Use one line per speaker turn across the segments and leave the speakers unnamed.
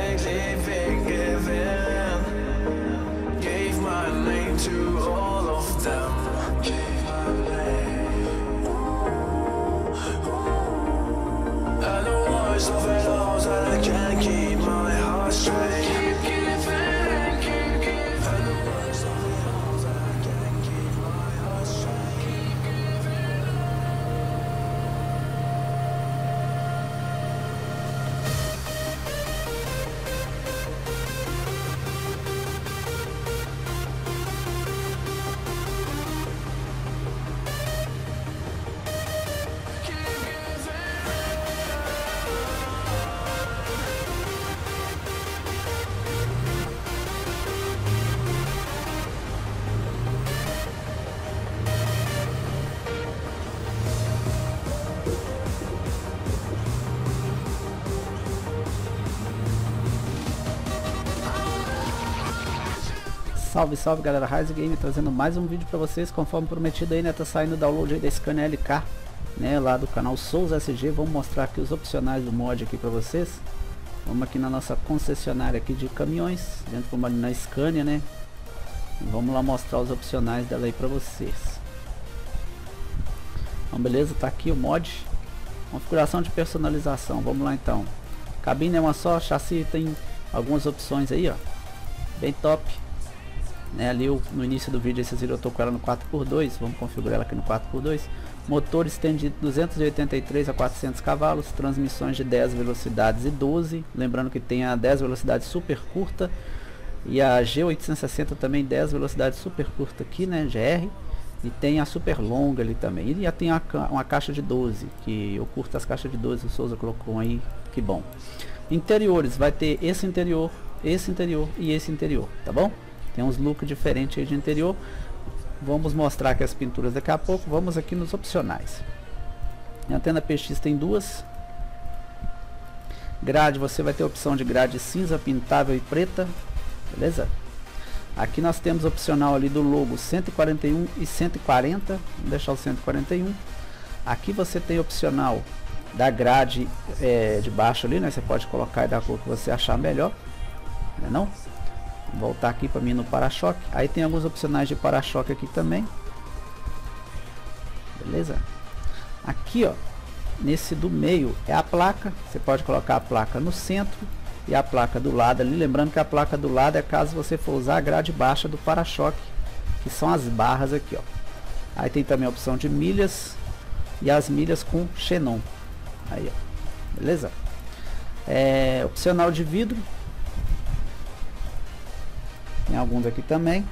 lately been given. Gave my name to all of them. Gave my name. And the worst of it all is that I can't keep my heart straight. Keep giving, keep giving. And the worst of it all is that I can't keep my heart straight. Keep giving.
Salve, salve galera, Rise Game trazendo mais um vídeo pra vocês, conforme prometido aí, né, tá saindo o download aí da Scania LK, né, lá do canal Souza SG. Vamos mostrar aqui os opcionais do mod aqui pra vocês. Vamos aqui na nossa concessionária aqui de caminhões, dentro do na Scania, né, e vamos lá mostrar os opcionais dela aí pra vocês. Então beleza, tá aqui o mod, configuração de personalização, vamos lá então. Cabine é uma só, chassi tem algumas opções aí, ó, bem top. Né, ali no início do vídeo vocês viram, eu tô com ela no 4x2, vamos configurar ela aqui no 4x2. Motores tem de 283 a 400 cavalos, transmissões de 10 velocidades e 12, lembrando que tem a 10 velocidades super curta e a G860 também 10 velocidades super curta aqui, né, GR, e tem a super longa ali também, e já tem uma caixa de 12, que eu curto as caixas de 12, o Souza colocou aí, que bom. Interiores, vai ter esse interior e esse interior, tá bom? Tem uns looks diferentes aí de interior. Vamos mostrar aqui as pinturas daqui a pouco. Vamos aqui nos opcionais. A antena PX tem duas. Grade, você vai ter a opção de grade cinza, pintável e preta. Beleza? Aqui nós temos opcional ali do logo 141 e 140. Vamos deixar o 141. Aqui você tem opcional da grade de baixo ali, né? Você pode colocar da cor que você achar melhor. Não é não? Vou voltar aqui para mim no para-choque. Aí tem alguns opcionais de para-choque aqui também. Beleza? Aqui, ó, nesse do meio é a placa. Você pode colocar a placa no centro e a placa do lado ali. Lembrando que a placa do lado é caso você for usar a grade baixa do para-choque, que são as barras aqui, ó. Aí tem também a opção de milhas e as milhas com xenon. Aí, ó. Beleza? Opcional de vidro. Tem alguns aqui também.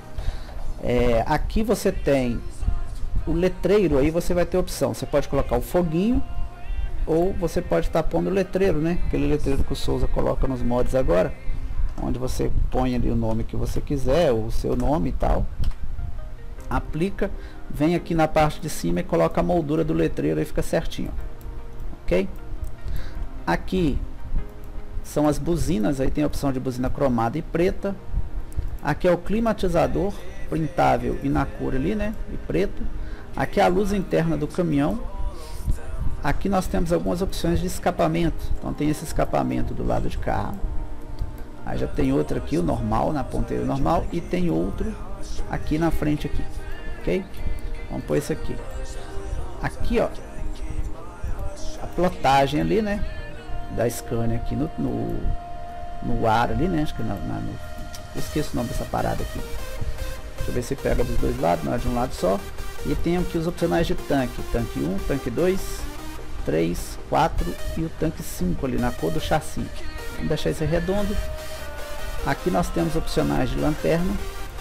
Aqui você tem o letreiro, aí você vai ter opção. Você pode colocar o foguinho ou você pode estar pondo o letreiro, né? Aquele letreiro que o Souza coloca nos mods agora, onde você põe ali o nome que você quiser, o seu nome e tal. Aplica, vem aqui na parte de cima e coloca a moldura do letreiro e fica certinho. Ok? Aqui são as buzinas, aí tem a opção de buzina cromada e preta. Aqui é o climatizador, printável e na cor ali, né, e preto. Aqui é a luz interna do caminhão. Aqui nós temos algumas opções de escapamento. Então tem esse escapamento do lado de cá. Aí já tem outro aqui, o normal, na ponteira normal. E tem outro aqui na frente aqui, ok? Vamos pôr esse aqui. Aqui, ó, a plotagem ali, né, da Scania aqui no ar ali, né, acho que eu esqueço o nome dessa parada aqui. Deixa eu ver se pega dos dois lados, não é de um lado só. E tem aqui os opcionais de tanque. Tanque 1, tanque 2, 3, 4 e o tanque 5 ali na cor do chassi. Vamos deixar esse redondo. Aqui nós temos opcionais de lanterna.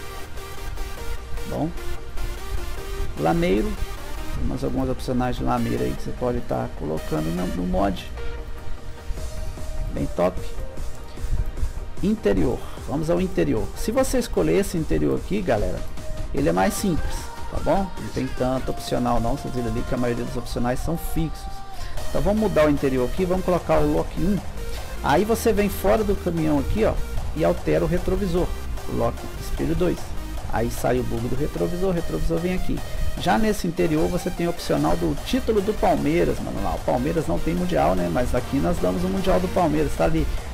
Bom. Lameiro. Temos algumas opcionais de lameira aí que você pode estar colocando no mod. Bem top. Interior. Vamos ao interior. Se você escolher esse interior aqui, galera, ele é mais simples, tá bom? Não tem tanto opcional não. Vocês viram ali que a maioria dos opcionais são fixos. Então vamos mudar o interior aqui, vamos colocar o lock 1. Aí você vem fora do caminhão aqui, ó, e altera o retrovisor, o lock espelho 2. Aí sai o bug do retrovisor, o retrovisor vem aqui. Já nesse interior você tem o opcional do título do Palmeiras, mano. Lá o Palmeiras não tem mundial, né? Mas aqui nós damos o mundial do Palmeiras, tá ali.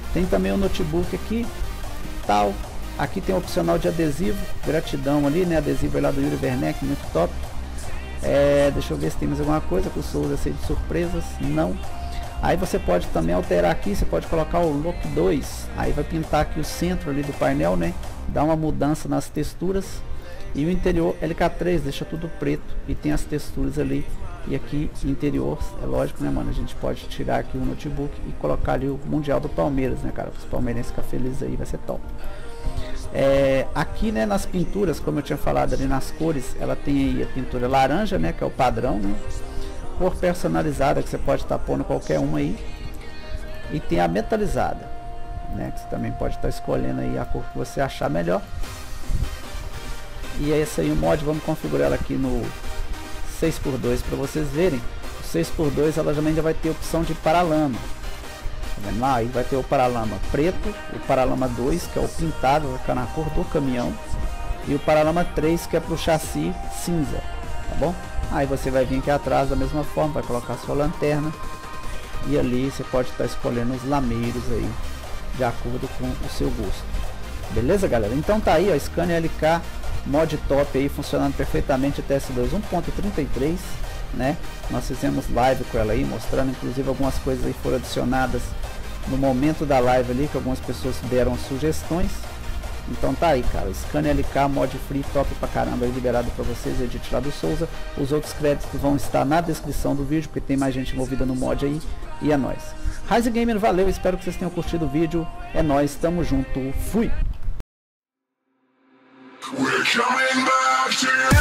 Tem também o notebook aqui, tal. Aqui tem o opcional de adesivo, gratidão ali, né? Adesivo lá do Yuri Werneck, muito top. Deixa eu ver se tem mais alguma coisa com o Souza assim, de surpresas. Não. Aí você pode também alterar aqui, você pode colocar o Look 2. Aí vai pintar aqui o centro ali do painel, né? Dá uma mudança nas texturas. E o interior LK3, deixa tudo preto. E tem as texturas ali. E aqui interior, é lógico, né, mano? A gente pode tirar aqui o notebook e colocar ali o Mundial do Palmeiras, né, cara? Os palmeirenses ficar felizes aí, vai ser top. Aqui, né, nas pinturas, como eu tinha falado ali nas cores, ela tem aí a pintura laranja, né, que é o padrão, né? Cor personalizada, que você pode estar pondo qualquer uma aí. E tem a metalizada, né, que você também pode estar escolhendo aí a cor que você achar melhor. E é esse aí o mod, vamos configurar ela aqui no 6x2 para vocês verem. O 6x2 ela também já vai ter opção de paralama. Tá vendo lá? Aí vai ter o paralama preto, o paralama 2 que é o pintado, vai ficar na cor do caminhão, e o paralama 3 que é para o chassi cinza, tá bom? Aí você vai vir aqui atrás da mesma forma, vai colocar a sua lanterna, e ali você pode estar escolhendo os lameiros aí de acordo com o seu gosto. Beleza, galera? Então tá aí, ó, Scania LK mod top aí, funcionando perfeitamente, TS2 1.33, né? Nós fizemos live com ela aí, mostrando inclusive algumas coisas aí foram adicionadas no momento da live ali, que algumas pessoas deram sugestões. Então tá aí, cara, Scania LK mod free top pra caramba aí, liberado pra vocês aí de Tirado Souza. Os outros créditos vão estar na descrição do vídeo, porque tem mais gente envolvida no mod aí, e é nóis. Rise Gamer, valeu, espero que vocês tenham curtido o vídeo, é nóis, tamo junto, fui!
We're coming back to you.